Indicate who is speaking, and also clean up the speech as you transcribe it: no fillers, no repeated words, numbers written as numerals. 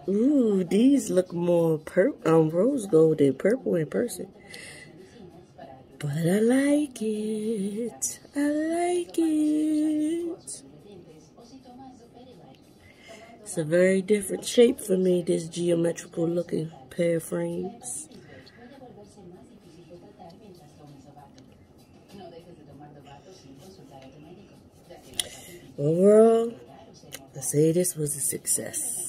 Speaker 1: Ooh, these look more rose gold than purple in person. But I like it. I like it. It's a very different shape for me, this geometrical looking pair of frames. Overall, I say this was a success.